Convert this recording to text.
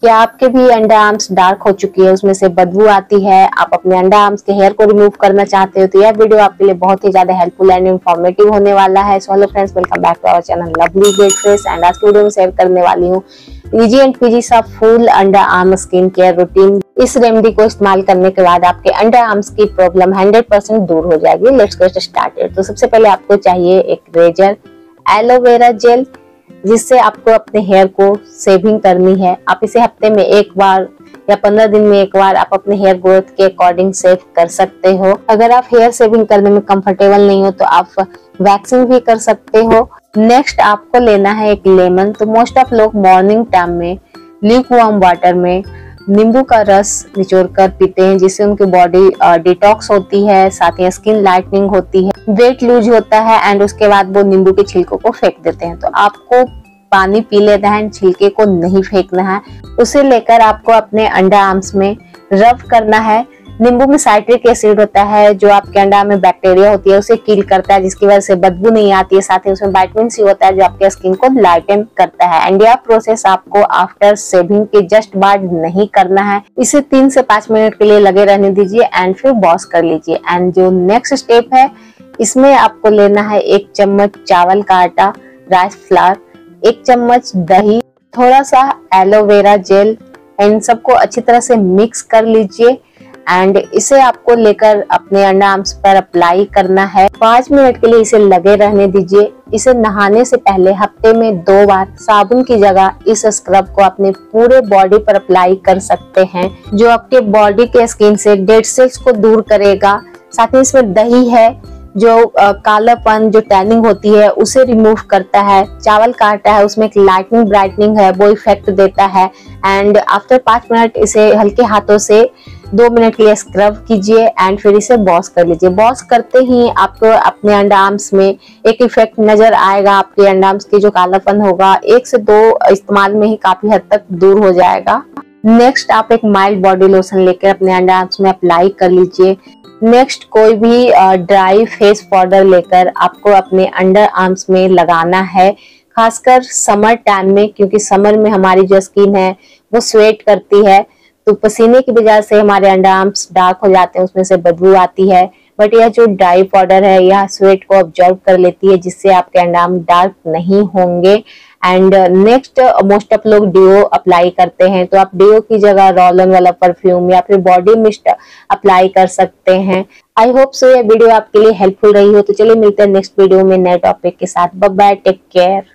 क्या आपके भी अंडर आर्म्स डार्क हो चुकी है, उसमें से बदबू आती है, आप अपने अंडर आर्म्स के हेयर को रिमूव करना चाहते हो, तो यह वीडियो आपके लिए बहुत ही ज्यादा हेल्पफुल एंड इन्फॉर्मेटिव होने वाला है। So hello friends, welcome back to our channel lovely great face. And आज की वीडियो में शेयर करने वाली हूँ इजी एंड पीजी सा full under arm skin care routine. इस रेमेडी को इस्तेमाल करने के बाद आपके अंडर आर्म्स की प्रॉब्लम 100% दूर हो जाएगी। Let's get started. तो सबसे पहले आपको चाहिए एक रेजर, एलोवेरा जेल, जिससे आपको अपने हेयर को शेविंग करनी है। आप इसे हफ्ते में एक बार या 15 दिन में एक बार आप अपने हेयर ग्रोथ के अकॉर्डिंग शेव कर सकते हो। अगर आप हेयर शेविंग करने में कंफर्टेबल नहीं हो तो आप वैक्सिंग भी कर सकते हो। नेक्स्ट आपको लेना है एक लेमन। तो मोस्ट ऑफ लोग मॉर्निंग टाइम में ल्यूकवार्म वाटर में नींबू का रस निचोड़ कर पीते हैं, जिससे उनकी बॉडी डिटॉक्स होती है, साथ ही स्किन लाइटनिंग होती है, वेट लूज होता है एंड उसके बाद वो नींबू के छिलकों को फेंक देते हैं। तो आपको पानी पी लेना है, छिलके को नहीं फेंकना है। उसे लेकर आपको अपने अंडर आर्म्स में रब करना है। नींबू में साइट्रिक एसिड होता है जो आपके अंडर आर्म में बैक्टीरिया होती है उसे किल करता है, जिसकी वजह से बदबू नहीं आती है। साथ ही उसमें विटामिन सी होता है जो आपके स्किन को लाइटन करता है। एंड यह प्रोसेस आपको आफ्टर शेविंग के जस्ट बाद नहीं करना है। इसे 3 से 5 मिनट के लिए लगे रहने दीजिए एंड फिर वॉश कर लीजिए। एंड जो नेक्स्ट स्टेप है, इसमें आपको लेना है 1 चम्मच चावल का आटा, राइस फ्लावर, 1 चम्मच दही, थोड़ा सा एलोवेरा जेल, इन सबको अच्छी तरह से मिक्स कर लीजिए। एंड इसे आपको लेकर अपने अंडर आर्म्स पर अप्लाई करना है। 5 मिनट के लिए इसे लगे रहने दीजिए। इसे नहाने से पहले हफ्ते में 2 बार साबुन की जगह इस स्क्रब को अपने पूरे बॉडी पर अप्लाई कर सकते हैं, जो आपके बॉडी के स्किन से डेड सेल्स को दूर करेगा। साथ ही इसमें दही है जो कालापन, जो टैनिंग होती है उसे रिमूव करता है। चावल का आटा है, उसमें एक लाइटनिंग ब्राइटनिंग है, वो इफेक्ट देता है। एंड आफ्टर 5 मिनट इसे हल्के हाथों से 2 मिनट के लिए स्क्रब कीजिए एंड फिर इसे वॉश कर लीजिए। वॉश करते ही आपको अपने अंडर आर्म्स में एक इफेक्ट नजर आएगा। आपके अंडर आर्म्स की जो कालापन होगा 1 से 2 इस्तेमाल में ही काफी हद तक दूर हो जाएगा। नेक्स्ट आप एक माइल्ड बॉडी लोशन लेकर अपने अंडर आर्म्स में अप्लाई कर लीजिए। नेक्स्ट कोई भी ड्राई फेस पाउडर लेकर आपको अपने अंडर आर्म्स में लगाना है, खासकर समर टाइम में, क्योंकि समर में हमारी जो स्किन है वो स्वेट करती है, तो पसीने की वजह से हमारे अंडर आर्म्स डार्क हो जाते हैं, उसमें से बदबू आती है। बट यह जो ड्राई पाउडर है यह स्वेट को ऑब्जर्व कर लेती है, जिससे आपके अंडर आर्म डार्क नहीं होंगे। एंड नेक्स्ट मोस्ट ऑफ लोग डिओ अप्लाई करते हैं, तो आप डिओ की जगह रोल-ऑन वाला परफ्यूम या फिर बॉडी मिस्ट अप्लाई कर सकते हैं। आई होप सो ये वीडियो आपके लिए हेल्पफुल रही हो। तो चलिए मिलते हैं नेक्स्ट वीडियो में नए टॉपिक के साथ। Bye bye, take care.